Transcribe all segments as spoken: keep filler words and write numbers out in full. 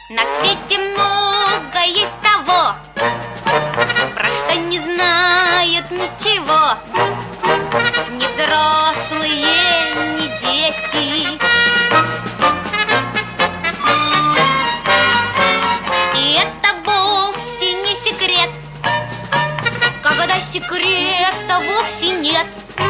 На свете много есть того, про что не знают ничего ни взрослые, ни дети. И это вовсе не секрет, когда секрета вовсе нет.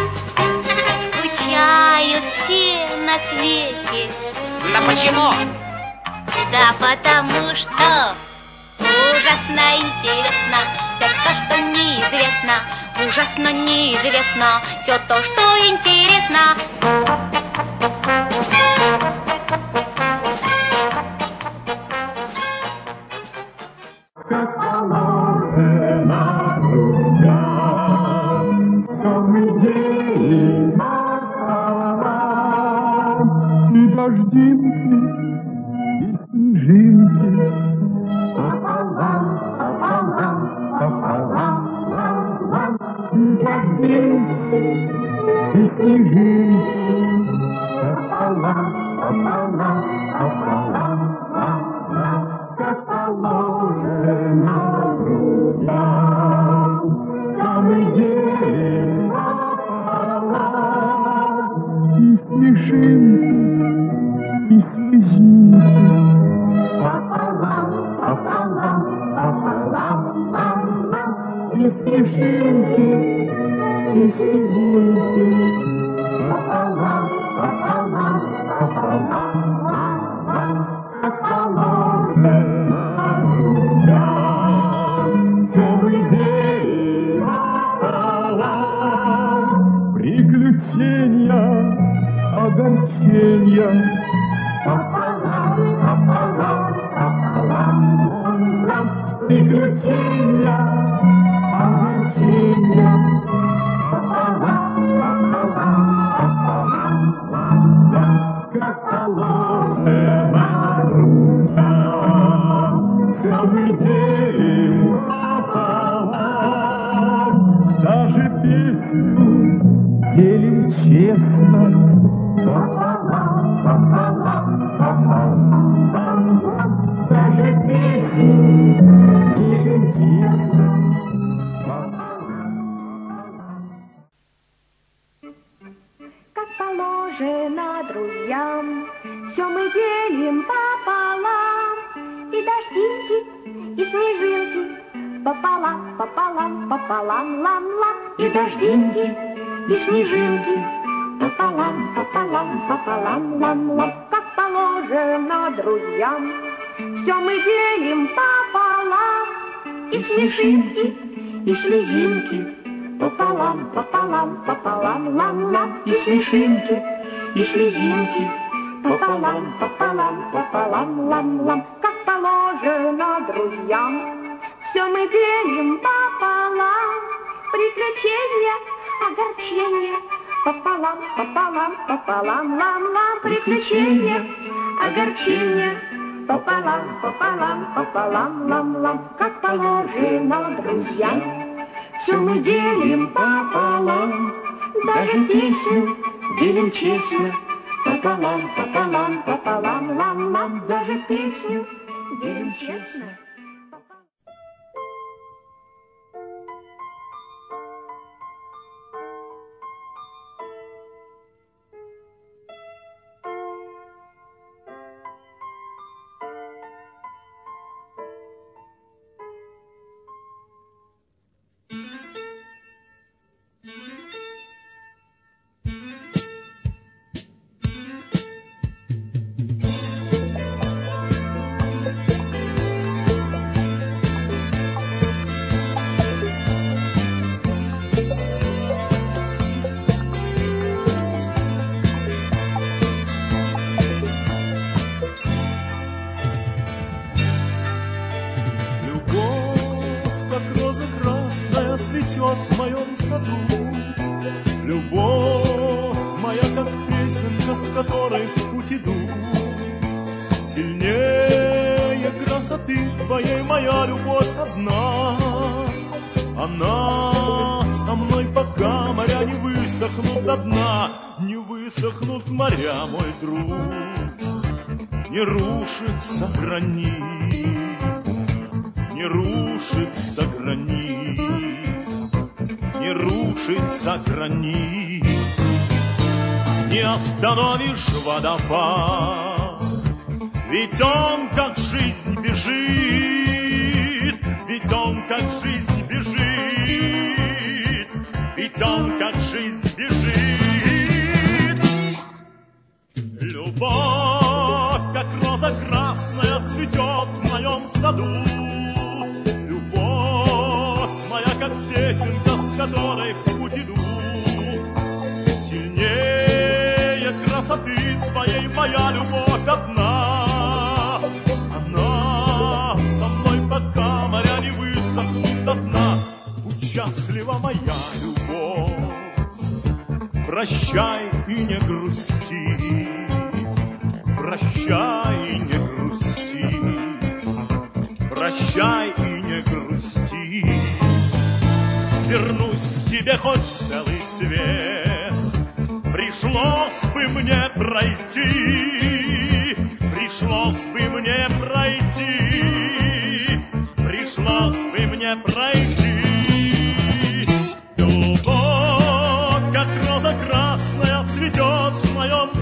Скучают все на свете. Да почему? Да потому что ужасно интересно все то, что неизвестно. Ужасно неизвестно все то, что интересно. Как положено друзьям, что мы делим пополам. И дождинки, и снежинки, пополам, пополам, пополам, пополам. И дождинки, и снежинки, пополам, пополам, пополам, пополам. Как положено друзьям, самый делим пополам. И смешинки, и слезинки, пополам, пополам, пополам, пополам. И смешинки, и слезинки, пополам, пополам, пополам, пополам. Как положено друзьям, все мы делим пополам. Приключения, огорчения, пополам, пополам, пополам. Приключения, огорчения, пополам, пополам, пополам. Как положено все мы делим пополам. Даже песню делим честно, пополам, пополам, пополам. Даже песню делим честно, пополам. Как положено друзьям, все мы делим пополам. И дождинки, и снежинки, пополам, пополам, пополам, лам-лам. И дождинки, и снежинки, пополам, пополам, пополам, лам-лам. Как положено друзьям, все мы делим пополам. И смешинки, и слезинки, пополам, пополам, пополам, лам-лам. И смешинки, и слезинки, пополам, пополам, пополам, лам-лам. Как положено друзьям, все мы делим пополам. Приключения, огорчения, пополам, пополам, пополам, лам-лам. Приключения, огорчения, пополам, пополам, пополам, лам-лам. Как положено друзьям, все мы делим пополам. Даже песню делим честно, пополам, пополам, пополам, лам-лам. Даже песню делим честно. Цветет в моем саду. Любовь моя, как песенка, с которой в путь иду. Сильнее красоты твоей моя любовь одна. Она со мной, пока моря не высохнут до дна. Не высохнут моря, мой друг. не рушится гранит, не рушится гранит, не рушится гранит. Не остановишь водопад, ведь он как жизнь бежит, ведь он как жизнь бежит, ведь он как жизнь бежит. Любовь, как роза красная, цветет в моем саду. Любовь моя, как песенка, с которой в путь иду. Сильнее красоты твоей моя любовь одна. Она со мной, пока моря не высохнут до дна. Будь счастлива, моя любовь, прощай и не грусти, прощай и не грусти, прощай и не грусти. Вернусь к тебе хоть целый свет, пришлось бы мне пройти, пришлось бы мне пройти, пришлось бы мне пройти. Любовь, как роза красная, цветет в моем